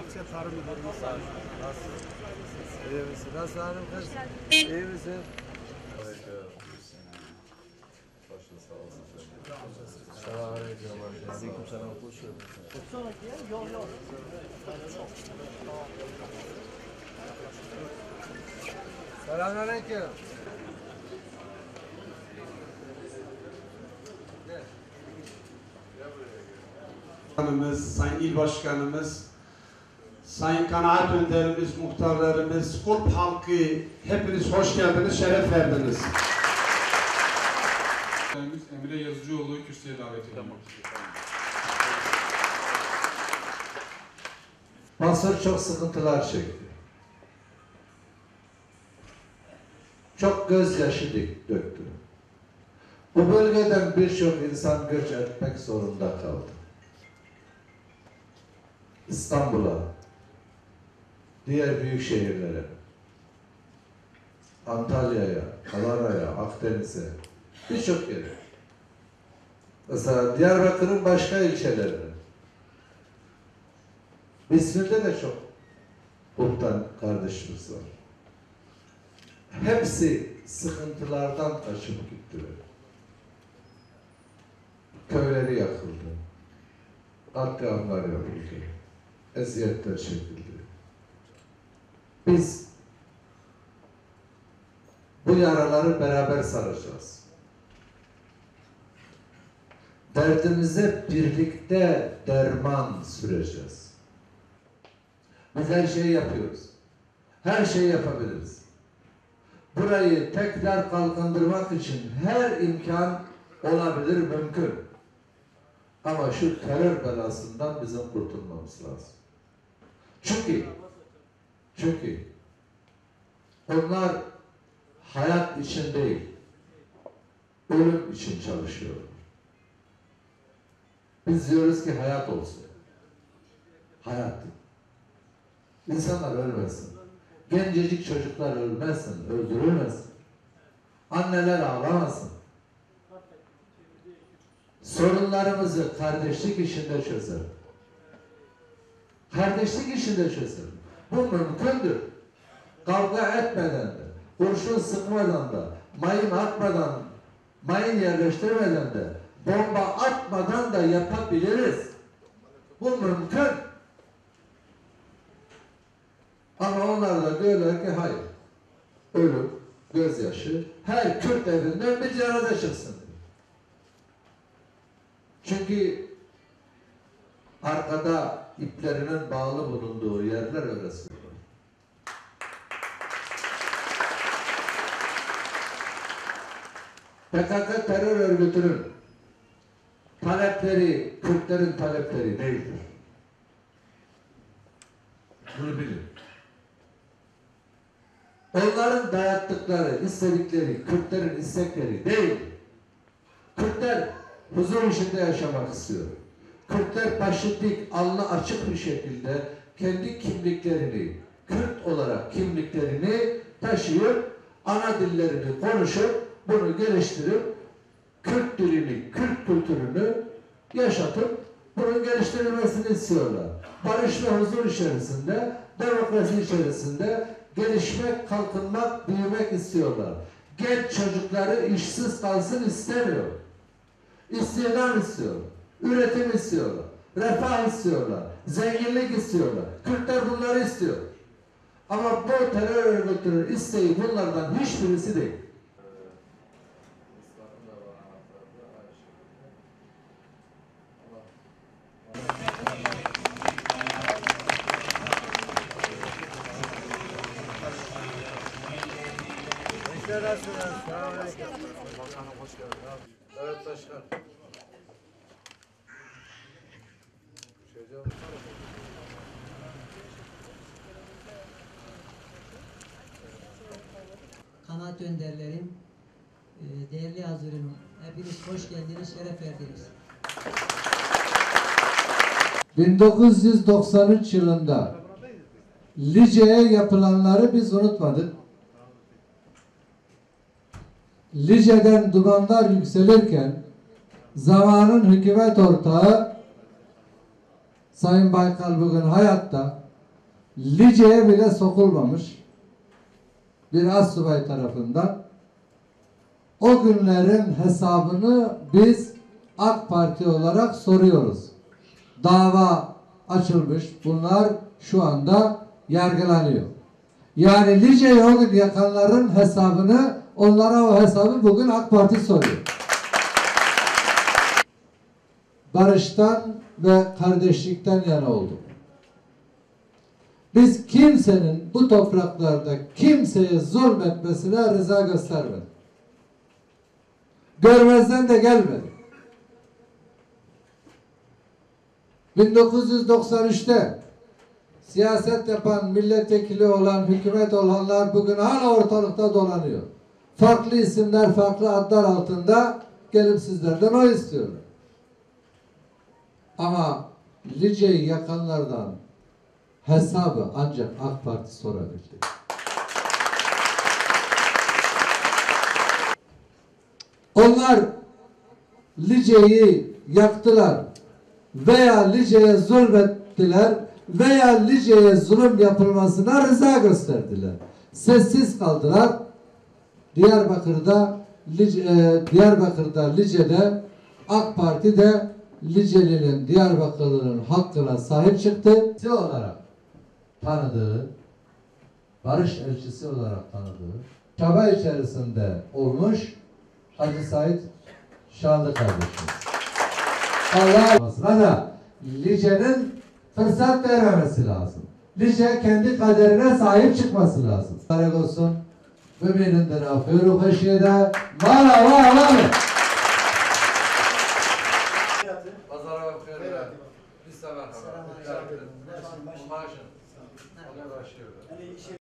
İlçe Tarım Müdürümüz. Nasılsın? İyi misin? Nasıl hanım kız? İyi misin? Selamünaleyküm. Aleykümselam. Hoş geldin. Yok. Selamünaleyküm. Sayın İl Başkanımız, Sayın Kanaat Önderimiz, muhtarlarımız, Kulp halkı, hepiniz hoş geldiniz, şeref verdiniz. Emre Yazıcıoğlu'yu kürsüye davet ediyorum. Mısır çok sıkıntılar çekti. Çok gözyaşı döktü. Bu bölgeden birçok insan göç etmek zorunda kaldı. İstanbul'a, diğer büyük şehirlere, Antalya'ya, Alana'ya, Akdeniz'e, birçok yere. Mesela Diyarbakır'ın başka ilçelerine. İzmir'de de çok muhtar kardeşimiz var. Hepsi sıkıntılardan kaçıp gittiler. Köyleri yakıldı. Katliamlar yapıldı. Eziyetler çekildi. Biz bu yaraları beraber saracağız. Derdimize birlikte derman süreceğiz. Biz her şeyi yapıyoruz. Her şeyi yapabiliriz. Burayı tekrar kalkındırmak için her imkan olabilir, mümkün. Ama şu terör belasından bizim kurtulmamız lazım. Çünkü onlar hayat için değil, ölüm için çalışıyorlar. Biz diyoruz ki hayat olsun. Hayat. İnsanlar ölmesin. Gencecik çocuklar ölmesin, öldürülmesin. Anneler ağlamasın. Sorunlarımızı kardeşlik içinde çözelim. Kardeşlik içinde çözelim. Bu mümkündür. Kavga etmeden de, kurşun sıkmadan da, mayın atmadan, mayın yerleştirmeden de, bomba atmadan da yapabiliriz. Bu mümkün. Ama onlar da diyorlar ki hayır. Ölüm, gözyaşı, her Kürt evinden bir cenaze çıksın. Çünkü arkada iplerinin bağlı bulunduğu yerler öyle söylüyor. PKK terör örgütünün talepleri, Kürtlerin talepleri değildir. Bunu bilin. Onların dayattıkları, istedikleri, Kürtlerin istekleri değil. Kürtler huzur içinde yaşamak istiyor. Kürtler paşitlik, alnı açık bir şekilde kendi kimliklerini, Kürt olarak kimliklerini taşıyıp, ana dillerini konuşup, bunu geliştirip, Kürt dilini, Kürt kültürünü yaşatıp, bunun geliştirilmesini istiyorlar. Barış ve huzur içerisinde, demokrasi içerisinde gelişmek, kalkınmak, büyümek istiyorlar. Genç çocukları işsiz kalsın istemiyor. İstihdam istiyorlar. Üretim istiyorlar. Refah istiyorlar. Zenginlik istiyorlar. Kürtler bunları istiyor. Ama bu terör örgütünün isteği bunlardan hiçbirisi değil. Selamünaleyküm. Bakanım hoş geldin. Evet başkan. Kanaat önderlerim, değerli hazırım, hepiniz hoş geldiniz, şeref verdiniz. 1993 yılında Lice'ye yapılanları biz unutmadık. Lice'den dumanlar yükselirken zamanın hükümet ortağı Sayın Baykal bugün hayatta, Lice'ye bile sokulmamış bir astsubay tarafından o günlerin hesabını biz AK Parti olarak soruyoruz. Dava açılmış. Bunlar şu anda yargılanıyor. Yani Lice'yi o gün yakanların hesabını, onlara o hesabı bugün AK Parti soruyor. Barıştan ve kardeşlikten yana olduk. Biz kimsenin bu topraklarda kimseye zulmetmesine rıza göstermedik. Görmezden de gelmedik. 1993'te siyaset yapan, milletvekili olan, hükümet olanlar bugün hala ortalıkta dolanıyor. Farklı isimler, farklı adlar altında gelip sizlerden oy istiyorlar. Ama Lice'yi yakanlardan hesabı ancak AK Parti sorabildi. Onlar Lice'yi yaktılar veya Lice'ye zulmettiler veya Lice'ye zulüm yapılmasına rıza gösterdiler. Sessiz kaldılar. Diyarbakır'da Lice'de AK Parti de Liceli'nin, Diyarbakırlı'nın hakkına sahip çıktı. Olarak tanıdığı, barış elçisi olarak tanıdığı, çaba içerisinde olmuş Hacı Said Şanlı kardeşimiz. Allah'a da Lice'nin fırsat vermemesi lazım. Lice kendi kaderine sahip çıkması lazım. Mübarek olsun. Müminindin afiyru haşiyede. Mala va va. Pazara bakıyorum. Biz de bakalım. Maaşın. Ona başlıyor.